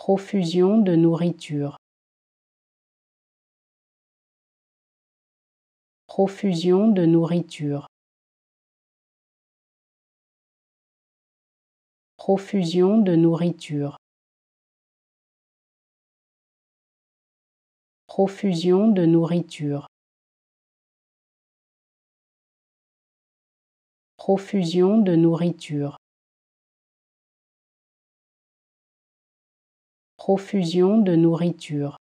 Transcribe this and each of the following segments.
Profusion de nourriture. Profusion de nourriture. Profusion de nourriture. Profusion de nourriture. Profusion de nourriture. Profusion de nourriture.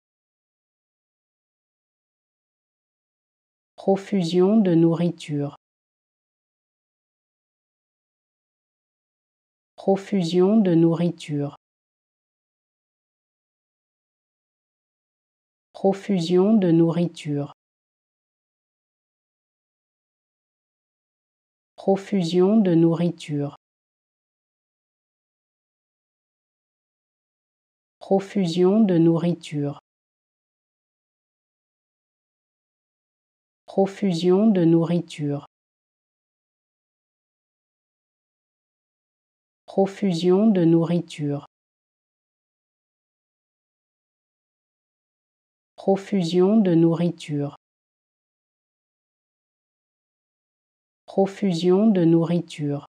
Profusion de nourriture. Profusion de nourriture. Profusion de nourriture. Profusion de nourriture. Profusion de nourriture. Profusion de nourriture. Profusion de nourriture. Profusion de nourriture. Profusion de nourriture.